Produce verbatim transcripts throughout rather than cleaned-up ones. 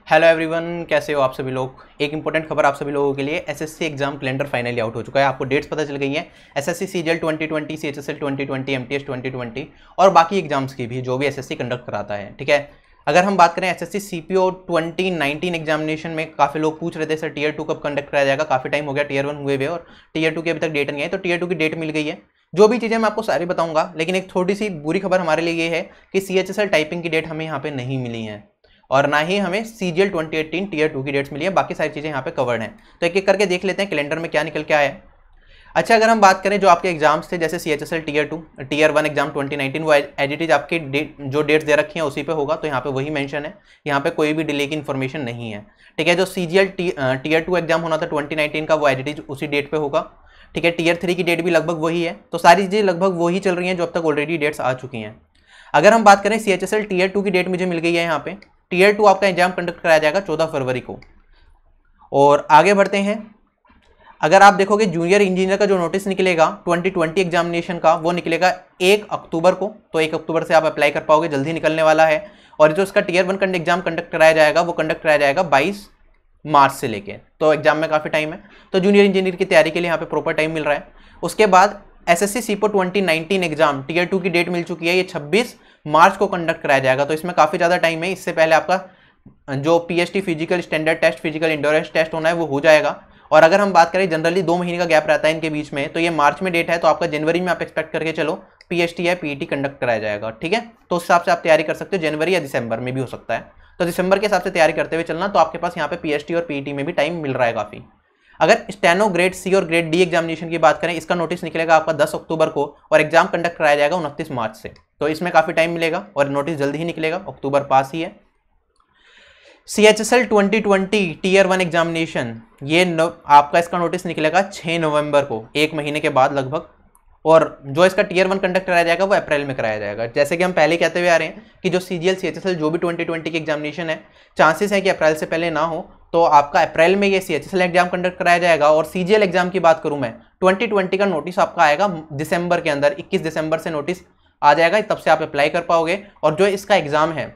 Hello everyone, कैसे हो आप सभी लोग। एक इंपॉर्टेंट खबर आप सभी लोगों के लिए, SSC exam calendar finally out हो चुका है। आपको डेट्स पता चल गई हैं। SSC CGL twenty twenty, CHSL twenty twenty, MTS twenty twenty और बाकी एग्जाम्स की भी जो भी एसएससी कंडक्ट कराता है। ठीक है, अगर हम बात करें SSC CPO twenty nineteen examination में, काफ़ी लोग पूछ रहे थे सर टीयर टू कब कंडक्ट कराया जाएगा। काफ़ी टाइम हो गया टीयर वन हुए हुए और टीयर टू की अभी तक डेट नहीं आई, तो टीयर टू की डेट मिल गई है। जो भी चीज़ें मैं आपको सारी बताऊंगा, लेकिन एक थोड़ी सी बुरी खबर हमारे लिए ये है कि सीएचएसएल टाइपिंग की डेट हमें यहाँ पे नहीं मिली है और ना ही हमें CGL twenty eighteen tier two की डेट्स मिली है। बाकी सारी चीज़ें यहाँ पे कवर्ड हैं, तो एक एक करके देख लेते हैं कैलेंडर में क्या निकल के आया है। अच्छा, अगर हम बात करें जो आपके एग्जाम्स थे, जैसे CHSL tier two, tier one exam twenty nineteen, वो एज इट इज आपके डेट जो डेट्स दे रखी हैं उसी पे होगा, तो यहाँ पे वही मेंशन है। यहाँ पे कोई भी डिले की इन्फॉर्मेशन नहीं है। ठीक है, जो सीजीएल टीयर टू एग्जाम होना था ट्वेंटी नाइनटीन का, वो एज इट इज उसी डेट पे होगा। ठीक है, टीयर थ्री की डेट भी लगभग वही है। तो सारी चीज़ें लगभग वही चल रही हैं जो अब तक ऑलरेडी डेट्स आ चुकी हैं। अगर हम बात करें सीएचएसएल टीयर टू की डेट मुझे मिल गई है यहाँ पे। टीयर टू आपका एग्जाम कंडक्ट कराया जाएगा चौदह फरवरी को। और आगे बढ़ते हैं, अगर आप देखोगे जूनियर इंजीनियर का जो नोटिस निकलेगा ट्वेंटी ट्वेंटी एग्जामिनेशन का, वो निकलेगा एक अक्टूबर को। तो एक अक्टूबर से आप अप्लाई कर पाओगे, जल्दी निकलने वाला है। और जो इसका टीयर वन एग्जाम कंडक्ट कराया जाएगा वो कंडक्ट कराया जाएगा बाईस मार्च से लेके, तो एग्जाम में काफ़ी टाइम है। तो जूनियर इंजीनियर की तैयारी के लिए यहाँ पे प्रॉपर टाइम मिल रहा है। उसके बाद SSC CPO twenty nineteen exam tier two की डेट मिल चुकी है, ये छब्बीस मार्च को कंडक्ट कराया जाएगा। तो इसमें काफ़ी ज़्यादा टाइम है। इससे पहले आपका जो PHT physical standard test, physical endurance test होना है, वो हो जाएगा। और अगर हम बात करें, जनरली दो महीने का गैप रहता है इनके बीच में, तो ये मार्च में डेट है, तो आपका जनवरी में आप एक्सपेक्ट करके चलो पीएचटी या पीईटी कंडक्ट कराया जाएगा। ठीक है, तो उस हिसाब से आप तैयारी कर सकते हो। जनवरी या दिसंबर में भी हो सकता है, तो दिसंबर के हिसाब से तैयारी करते हुए चलना। तो आपके पास यहाँ पे पीएचटी और पीईटी में भी टाइम मिल रहा है काफ़ी। अगर स्टेनो ग्रेड सी और ग्रेड डी एग्जामिनेशन की बात करें, इसका नोटिस निकलेगा आपका दस अक्टूबर को और एग्जाम कंडक्ट कराया जाएगा उनतीस मार्च से। तो इसमें काफ़ी टाइम मिलेगा और नोटिस जल्दी ही निकलेगा, अक्टूबर पास ही है। CHSL twenty twenty tier one examination, ये आपका इसका नोटिस निकलेगा छह नवंबर को, एक महीने के बाद लगभग। और जो इसका टीयर वन कंडक्ट कराया जाएगा वो अप्रैल में कराया जाएगा। जैसे कि हम पहले कहते हुए आ रहे हैं कि जो सीजीएल सीएचएसएल जो भी ट्वेंटी ट्वेंटी की एग्जामिनेशन है, चांसेस है कि अप्रैल से पहले ना हो, तो आपका अप्रैल में ये सीएचएसएल एग्जाम कंडक्ट कराया जाएगा। और सीजीएल एग्जाम की बात करूं मैं, ट्वेंटी ट्वेंटी का नोटिस आपका आएगा दिसंबर के अंदर, इक्कीस दिसंबर से नोटिस आ जाएगा, तब से आप अप्लाई कर पाओगे। और जो इसका एग्जाम है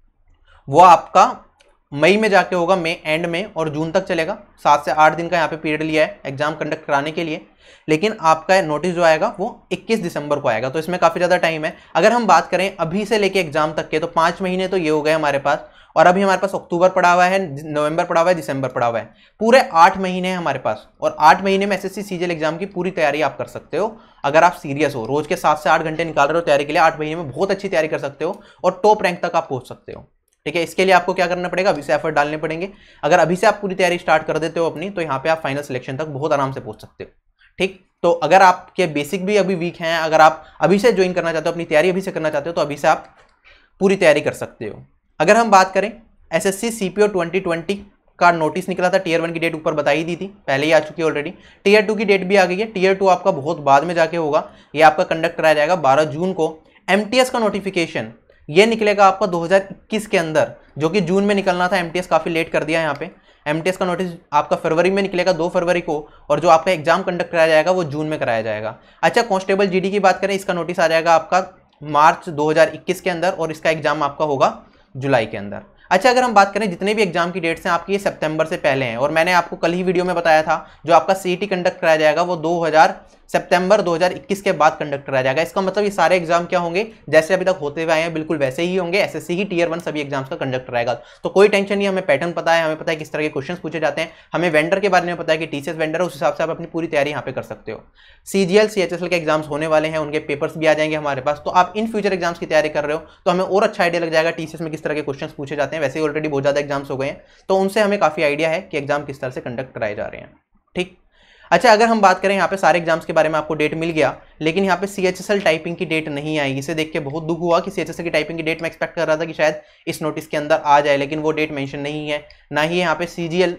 वो आपका मई में जाके होगा, मई एंड में, और जून तक चलेगा। सात से आठ दिन का यहाँ पे पीरियड लिया है एग्जाम कंडक्ट कराने के लिए। लेकिन आपका नोटिस जो आएगा वो इक्कीस दिसंबर को आएगा, तो इसमें काफ़ी ज़्यादा टाइम है। अगर हम बात करें अभी से लेके एग्जाम तक के, तो पाँच महीने तो ये हो गए हमारे पास। और अभी हमारे पास अक्टूबर पड़ा हुआ है, नवंबर पड़ा हुआ है, दिसंबर पड़ा हुआ है, पूरे आठ महीने हैं हमारे पास। और आठ महीने में एसएससी सीजीएल एग्जाम की पूरी तैयारी आप कर सकते हो। अगर आप सीरियस हो, रोज के सात से आठ घंटे निकाल रहे हो तैयारी के लिए, आठ महीने में बहुत अच्छी तैयारी कर सकते हो और टॉप रैंक तक आप पहुंच सकते हो। ठीक है, इसके लिए आपको क्या करना पड़ेगा, अभी से एफर्ट डालने पड़ेंगे। अगर अभी से आप पूरी तैयारी स्टार्ट कर देते हो अपनी, तो यहाँ पे आप फाइनल सिलेक्शन तक बहुत आराम से पहुंच सकते हो। ठीक, तो अगर आपके बेसिक भी अभी वीक हैं, अगर आप अभी से ज्वाइन करना चाहते हो, अपनी तैयारी अभी से करना चाहते हो, तो अभी से आप पूरी तैयारी कर सकते हो। अगर हम बात करें एसएससी सीपीओ ट्वेंटी ट्वेंटी का नोटिस निकला था, टीयर वन की डेट ऊपर बताई दी थी, पहले ही आ चुकी है ऑलरेडी। टीयर टू की डेट भी आ गई है। टीयर टू आपका बहुत बाद में जाके होगा, ये आपका कंडक्ट कराया जाएगा बारह जून को। एमटीएस का नोटिफिकेशन ये निकलेगा आपका दो हज़ार इक्कीस के अंदर, जो कि जून में निकलना था। एमटीएस काफ़ी लेट कर दिया यहाँ पे। एमटीएस का नोटिस आपका फरवरी में निकलेगा, दो फरवरी को, और जो आपका एग्जाम कंडक्ट कराया जाएगा वो जून में कराया जाएगा। अच्छा, कांस्टेबल जीडी की बात करें, इसका नोटिस आ जाएगा आपका मार्च दो हज़ार इक्कीस के अंदर और इसका एग्जाम आपका होगा जुलाई के अंदर। अच्छा, अगर हम बात करें जितने भी एग्जाम की डेट्स हैं आपकी, ये सितंबर से पहले हैं। और मैंने आपको कल ही वीडियो में बताया था, जो आपका सीईटी कंडक्ट कराया जाएगा वो दो हज़ार सितंबर दो हज़ार इक्कीस के बाद कंडक्ट कराया जाएगा। इसका मतलब ये सारे एग्जाम क्या होंगे, जैसे अभी तक होते हुए आए हैं बिल्कुल वैसे ही होंगे। एसएससी ही टीयर वन सभी एग्जाम्स का कंडक्ट कराएगा, तो कोई टेंशन नहीं। हमें पैटर्न पता है, हमें पता है किस तरह के क्वेश्चंस पूछे जाते हैं, हमें वेंडर के बारे में पता है कि टीसीएस वेंडर है, उस हिसाब से आप अपनी पूरी तैयारी यहाँ पे कर सकते हो। सीजीएल सीएचएसएल के एग्जाम्स होने वाले हैं, उनके पेपर्स भी आ जाएंगे हमारे पास, तो आप इन फ्यूचर एग्जाम्स की तैयारी कर रहे हो तो हमें और अच्छा आइडिया लग जाएगा टीसीएस में किस तरह के क्वेश्चंस पूछे जाते हैं। वैसे ही ऑलरेडी बहुत ज़्यादा एग्जाम्स हो गए हैं, तो उनसे हमें काफ़ी आइडिया है कि एग्जाम किस तरह से कंडक्ट कराए जा रहे हैं। ठीक, अच्छा, अगर हम बात करें यहाँ पे सारे एग्जाम्स के बारे में, आपको डेट मिल गया, लेकिन यहाँ पे सीएचएसएल टाइपिंग की डेट नहीं आई। इसे देख के बहुत दुख हुआ कि सीएचएसएल की टाइपिंग की डेट मैं एक्सपेक्ट कर रहा था कि शायद इस नोटिस के अंदर आ जाए, लेकिन वो डेट मेंशन नहीं है। ना ही यहाँ पे सीजीएल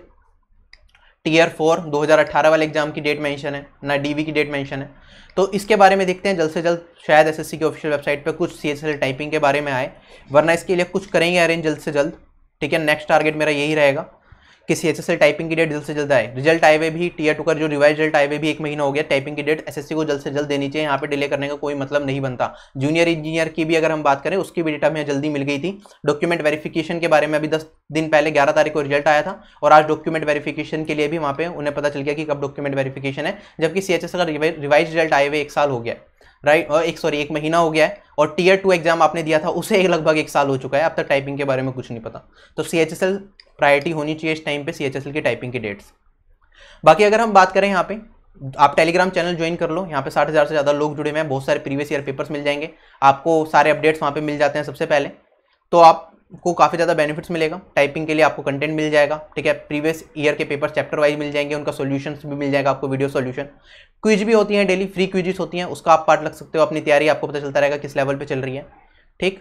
टीयर फोर दो हज़ार अठारह वाले एग्जाम की डेट मेंशन है, ना डीवी की डेट मेंशन है। तो इसके बारे में देखते हैं जल्द से जल्द, शायद एसएससी की ऑफिशियल वेबसाइट पर कुछ सीएचएसएल टाइपिंग के बारे में आए, वरना इसके लिए कुछ करेंगे अरेंज जल्द से जल्द। ठीक है, नेक्स्ट टारगेट मेरा यही रहेगा कि सीएचएसएल टाइपिंग की डेट जल्द से जल्द आए। रिजल्ट आए हुए भी टीयर टू का जो रिवाइज रिजल्ट आए हुए भी एक महीना हो गया, टाइपिंग की डेट एसएससी को जल्द से जल्द देनी चाहिए, यहाँ पे डिले करने का कोई मतलब नहीं बनता। जूनियर इंजीनियर की भी अगर हम बात करें उसकी भी डेट हमें जल्दी मिल गई थी। डॉक्यूमेंट वेरिफिकेशन के बारे में अभी दस दिन पहले ग्यारह तारीख को रिजल्ट आया था और आज डॉक्यूमेंट वेरिफिकेशन के लिए भी वहाँ पे उन्हें पता चल गया कि कब डॉक्यूमेंट वेरिफिकेशन है, जबकि सीएचएसएल का रिवाइज रिजल्ट आए हुए एक साल हो गया, राइट, और एक सॉरी एक महीना हो गया है, और टीयर टू एग्जाम आपने दिया था उसे लगभग एक साल हो चुका है, अब तक टाइपिंग के बारे में कुछ नहीं पता। तो सीएचएसएल प्रायोरिटी होनी चाहिए इस टाइम पे, सीएचएसएल की टाइपिंग की डेट्स। बाकी अगर हम बात करें यहाँ पे, आप टेलीग्राम चैनल ज्वाइन कर लो, यहाँ पे साठ हज़ार से ज़्यादा लोग जुड़े हुए हैं, बहुत सारे प्रीवियस ईयर पेपर्स मिल जाएंगे आपको, सारे अपडेट्स वहाँ पे मिल जाते हैं सबसे पहले, तो आपको काफ़ी ज़्यादा बेनिफिट्स मिलेगा। टाइपिंग के लिए आपको कंटेंट मिल जाएगा, ठीक है, प्रीवियस ईयर के पेपर चैप्टर वाइज मिल जाएंगे, उनका सॉल्यूशंस भी मिल जाएगा आपको, वीडियो सॉल्यूशन, क्विज भी होती हैं डेली, फ्री क्विजेस होती हैं, उसका आप पार्ट लग सकते हो, अपनी तैयारी आपको पता चलता रहेगा किस लेवल पे चल रही है, ठीक।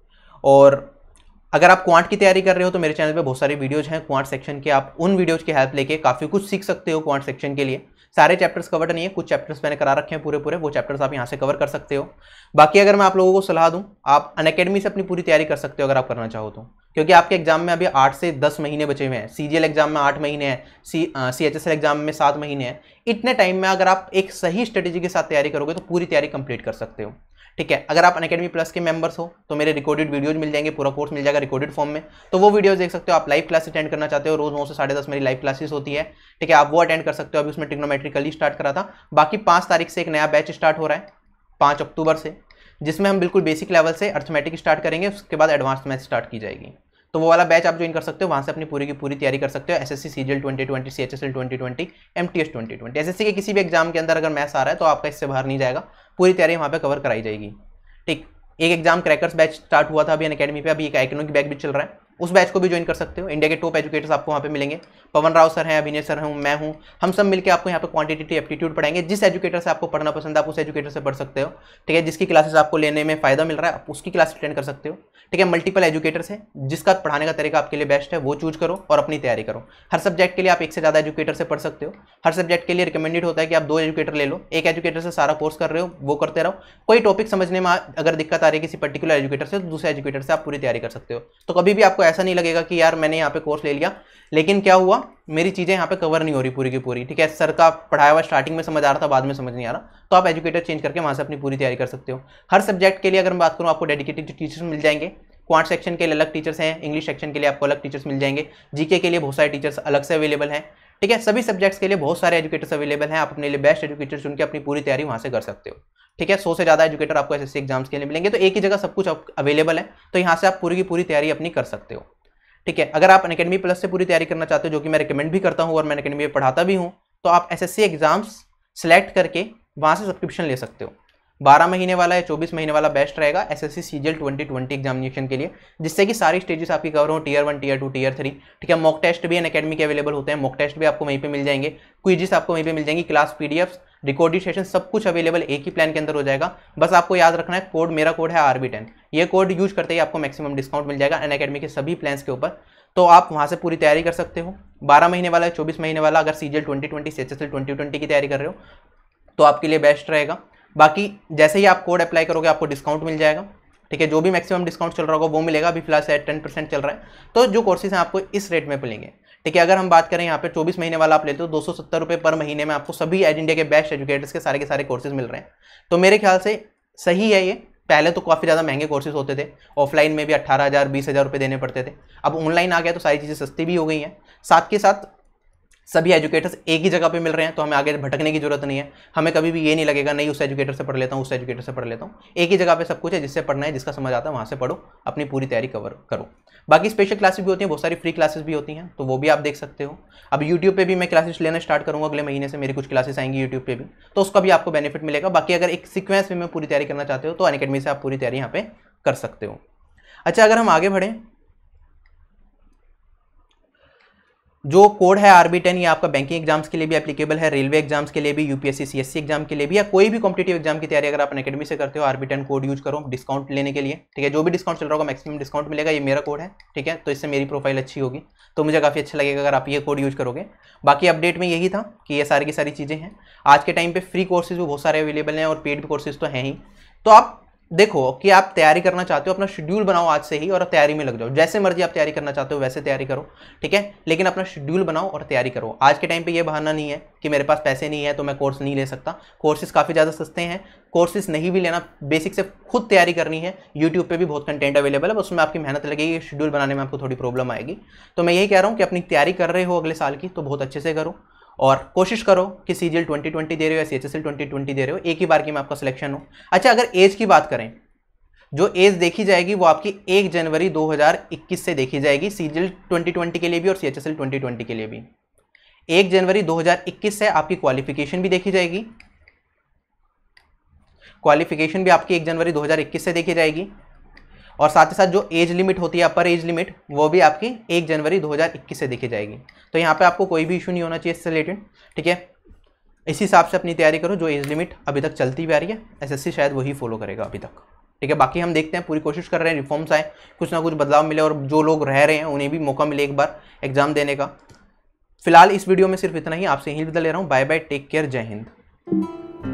और अगर आप क्वांट की तैयारी कर रहे हो तो मेरे चैनल पे बहुत सारे वीडियोज हैं क्वांट सेक्शन के, आप उन वीडियोज की हेल्प लेके काफ़ी कुछ सीख सकते हो क्वांट सेक्शन के लिए। सारे चैप्टर्स कवर नहीं है, कुछ चैप्टर्स मैंने करा रखे हैं पूरे पूरे, वो चैप्टर्स आप यहाँ से कवर कर सकते हो। बाकी अगर मैं आप लोगों को सलाह दूँ, आप अनअकैडमी से अपनी पूरी तैयारी कर सकते हो अगर आप करना चाहो तो, क्योंकि आपके एग्जाम में अभी आठ से दस महीने बचे हुए हैं। सीजीएल एग्जाम में आठ महीने हैं, सी सीएचएसएल एग्जाम में सात महीने हैं। इतने टाइम में अगर आप एक सही स्ट्रेटेजी के साथ तैयारी करोगे तो पूरी तैयारी कंप्लीट कर सकते हो, ठीक है। अगर आप अनअकैडमी प्लस के मेंबर्स हो तो मेरे रिकॉर्डेड वीडियोज मिल जाएंगे, पूरा कोर्स मिल जाएगा रिकॉर्डेड फॉर्म में, तो वो वीडियोज देख सकते हो। आप लाइव क्लास अटेंड करना चाहते हो, रोज नौ से साढ़े दस मेरी लाइव क्लासेस होती है, ठीक है, आप वो अटेंड कर सकते हो। अभी उसमें ट्रिग्नोमेट्री कल ही स्टार्ट करा था। बाकी पाँच तारीख से एक नया बैच स्टार्ट हो रहा है, पाँच अक्टूबर से, जिसमें हम बिल्कुल बेसिक लेवल से अर्थमेटिक स्टार्ट करेंगे, उसके बाद एडवांस मैथ स्टार्ट की जाएगी। तो वो वाला बैच आप ज्वाइन कर सकते हो, वहाँ से अपनी पूरी की पूरी तैयारी कर सकते हो। SSC CGL twenty twenty, CHSL twenty twenty, MTS twenty twenty, SSC के किसी भी एग्जाम के अंदर अगर मैथ्स आ रहा है तो आपका इससे बाहर नहीं जाएगा, पूरी तैयारी वहाँ पे कवर कराई जाएगी, ठीक। एक एग्जाम क्रैकर्स बैच स्टार्ट हुआ था अभी अनअकैडमी पे, अभी एक इकोनॉमिक बैच भी चल रहा है, उस बैच को भी ज्वाइन कर सकते हो। इंडिया के टॉप एजुकेटर्स आपको वहाँ पे मिलेंगे, पवन राव सर हैं, अभिनय सर हूँ, मैं हूँ, हम सब मिलकर आपको यहाँ पे क्वांटिटेटिव एप्टीट्यूड पढ़ाएंगे। जिस एजुकेटर से आपको पढ़ना पसंद है आप उस एजुकेटर से पढ़ सकते हो, ठीक है। जिसकी क्लासेस आपको लेने में फायदा मिल रहा है आप उसकी क्लास अटेंड कर सकते हो, ठीक है। मल्टीपल एजुकेटर्स है, जिसका पढ़ाने का तरीका आपके लिए बेस्ट है वो चूज करो और अपनी तैयारी करो। हर सब्जेक्ट के लिए आप एक से ज़्यादा एजुकेटर से पढ़ सकते हो। हर सब्जेक्ट के लिए रिकमेंडेड होता है कि आप दो एजुकेटर ले लो, एक एजुकेटर से सारा कोर्स कर रहे हो वो करते रहो। कोई टॉपिक समझने में अगर दिक्कत आ रही है किसी पर्टिकुलर एजुकेटर से तो दूसरे एजुकेटर से आप पूरी तैयारी कर सकते हो। तो कभी भी आपको ऐसा नहीं लगेगा कि यार मैंने यहाँ पे कोर्स ले लिया लेकिन क्या हुआ, मेरी चीज़ें यहाँ पे कवर नहीं हो रही पूरी की पूरी, ठीक है, सर का पढ़ाया हुआ स्टार्टिंग में समझ आ रहा था बाद में समझ नहीं आ रहा, तो आप एजुकेटर चेंज करके वहाँ से अपनी पूरी तैयारी कर सकते हो। हर सब्जेक्ट के लिए अगर मैं बात करूँ आपको डेडिकेटेड टीचर्स मिल जाएंगे। क्वांट सेक्शन के लिए अलग टीचर्स हैं, इंग्लिश सेक्शन के लिए आपको अलग टीचर्स मिल जाएंगे, जीके के लिए बहुत सारे टीचर्स अलग से अवेलेबल हैं, ठीक है। सभी सब्जेक्ट्स के लिए बहुत सारे एजुकेटर्स अवेलेबल हैं, आप अपने लिए बेस्ट एजुकेटर चुन के अपनी पूरी तैयारी वहाँ से कर सकते हो, ठीक है। सौ से ज़्यादा एजुकेटर आपको एसएससी एग्जाम्स के लिए मिलेंगे, तो एक ही जगह सब कुछ अवेलेबल है, तो यहाँ से आप पूरी की पूरी तैयारी अपनी कर सकते हो, ठीक है। अगर आप अनअकैडमी प्लस से पूरी तैयारी करना चाहते हो, जो कि मैं रिकमेंड भी करता हूँ और मैं अनअकैडमी में पढ़ाता भी हूँ, तो आप एसएससी एग्जाम्स सेलेक्ट करके वहाँ से सब्सक्रिप्शन ले सकते हो। बारह महीने वाला या चौबीस महीने वाला बेस्ट रहेगा SSC CGL twenty twenty examination के लिए, जिससे कि सारी स्टेजेस आपकी कवर हो, tier one, tier two, tier three, ठीक है। मॉक टेस्ट भी अनअकैडमी के अवेलेबल होते हैं, मॉक टेस्ट भी आपको वहीं पे मिल जाएंगे, क्विजेस आपको वहीं पे मिल जाएंगी, क्लास पीडीएफ्स, रिकॉर्डेड सेशन, सब कुछ अवेलेबल एक ही प्लान के अंदर हो जाएगा। बस आपको याद रखना है कोड, मेरा कोड है आर बी टेन, ये कोड यूज करते ही आपको मैक्सिमम डिस्काउंट मिल जाएगा अनअकैडमी के सभी प्लान्स के ऊपर, तो आप वहाँ से पूरी तैयारी कर सकते हो। बारह महीने वाला, चौबीस महीने वाला, अगर CGL twenty twenty, CHSL twenty twenty की तैयारी कर रहे हो तो आपके लिए बेस्ट रहेगा। बाकी जैसे ही आप कोड अप्लाई करोगे आपको डिस्काउंट मिल जाएगा, ठीक है। जो भी मैक्सिमम डिस्काउंट चल रहा होगा वो मिलेगा, अभी फिलहाल से टेन परसेंट चल रहा है, तो जो कोर्सेज हैं आपको इस रेट में मिलेंगे, ठीक है। अगर हम बात करें यहाँ पे चौबीस महीने वाला आप लेते हो दो सौ सत्तर रुपये पर महीने में आपको सभी एज इंडिया के बेस्ट एजुकेटर्स के सारे के सारे कोर्सेज मिल रहे हैं, तो मेरे ख्याल से सही है ये। पहले तो काफ़ी ज़्यादा महंगे कोर्सेज होते थे, ऑफलाइन में भी अट्ठारह हज़ार बीस हज़ार रुपये देने पड़ते थे, अब ऑनलाइन आ गया तो सारी चीज़ें सस्ती भी हो गई हैं। साथ के साथ सभी एजुकेटर्स एक ही जगह पे मिल रहे हैं, तो हमें आगे भटकने की जरूरत नहीं है, हमें कभी भी ये नहीं लगेगा नहीं उस एजुकेटर से पढ़ लेता हूँ उस एजुकेटर से पढ़ लेता हूँ, एक ही जगह पे सब कुछ है, जिससे पढ़ना है, जिसका समझ आता है वहाँ से पढ़ो, अपनी पूरी तैयारी कवर करो। बाकी स्पेशल क्लासेस भी होती हैं, बहुत सारी फ्री क्लासेस भी होती हैं, तो वो भी आप देख सकते हो। अब यूट्यूब पे भी मैं क्लासेस लेना स्टार्ट करूँगा, अगले महीने से मेरी कुछ क्लासेस आएंगी यूट्यूब पे भी, तो उसका भी आपको बेनिफिट मिलेगा। बाकी अगर एक सीक्वेंस में पूरी तैयारी करना चाहते हो तो अनअकैडमी से आप पूरी तैयारी यहाँ पे कर सकते हो। अच्छा, अगर हम आगे बढ़ें, जो कोड है आर बी टेन, ये आपका बैंकिंग एग्जाम्स के लिए भी एप्लीकेबल है, रेलवे एग्जाम्स के लिए भी, यूपीएससी सीएससी एग्जाम के लिए भी, या कोई भी कॉम्पिटिटिव एग्जाम की तैयारी अगर आप अनअकैडमी से करते हो R B ten code use करो डिस्काउंट लेने के लिए, ठीक है। जो भी डिस्काउंट चल रहा होगा मैक्सिमम डिस्काउंट मिलेगा, ये मेरा कोड है, ठीक है, तो इससे मेरी प्रोफाइल अच्छी होगी, तो मुझे काफ़ी अच्छा लगेगा अगर आप ये कोड यूज करोगे। बाकी अपडेट में यही था कि ये सारी की सारी चीज़ें हैं। आज के टाइम पर फ्री कोर्सेज भी बहुत सारे अवेलेबल हैं और पेड कोर्सेज तो हैं ही, तो आप देखो कि आप तैयारी करना चाहते हो, अपना शेड्यूल बनाओ आज से ही और तैयारी में लग जाओ। जैसे मर्जी आप तैयारी करना चाहते हो वैसे तैयारी करो, ठीक है, लेकिन अपना शेड्यूल बनाओ और तैयारी करो। आज के टाइम पे ये बहाना नहीं है कि मेरे पास पैसे नहीं है तो मैं कोर्स नहीं ले सकता। कोर्सेज काफ़ी ज़्यादा सस्ते हैं, कोर्सेज नहीं भी लेना, बेसिक से खुद तैयारी करनी है। यूट्यूब पर भी बहुत कंटेंट अवेलेबल है, उसमें आपकी मेहनत लगेगी, शेड्यूल बनाने में आपको थोड़ी प्रॉब्लम आएगी। तो मैं यही कह रहा हूँ कि अपनी तैयारी कर रहे हो अगले साल की तो बहुत अच्छे से करो और कोशिश करो कि सीजीएल ट्वेंटी ट्वेंटी दे रहे हो या सीएचएसएल ट्वेंटी ट्वेंटी दे रहे हो, एक ही बार की में आपका सिलेक्शन हो। अच्छा, अगर एज की बात करें, जो एज देखी जाएगी वो आपकी एक जनवरी दो हज़ार इक्कीस से देखी जाएगी, सीजीएल ट्वेंटी ट्वेंटी के लिए भी और सीएचएसएल ट्वेंटी ट्वेंटी के लिए भी। एक जनवरी दो हज़ार इक्कीस से आपकी क्वालिफिकेशन भी देखी जाएगी, क्वालिफिकेशन भी आपकी एक जनवरी दो हज़ार इक्कीस से देखी जाएगी और साथ ही साथ जो एज लिमिट होती है, अपर एज लिमिट, वो भी आपकी एक जनवरी दो हज़ार इक्कीस से देखी जाएगी। तो यहाँ पे आपको कोई भी इशू नहीं होना चाहिए इससे रिलेटेड, ठीक है। इस हिसाब से अपनी तैयारी करो। जो एज लिमिट अभी तक चलती भी आ रही है, एसएससी शायद वही फॉलो करेगा अभी तक, ठीक है। बाकी हम देखते हैं, पूरी कोशिश कर रहे हैं रिफॉर्म्स आए, कुछ ना कुछ बदलाव मिले और जो लोग रह रहे हैं उन्हें भी मौका मिले एक बार एग्जाम देने का। फिलहाल इस वीडियो में सिर्फ इतना ही, आपसे यही विदा ले रहा हूँ। बाय बाय, टेक केयर, जय हिंद।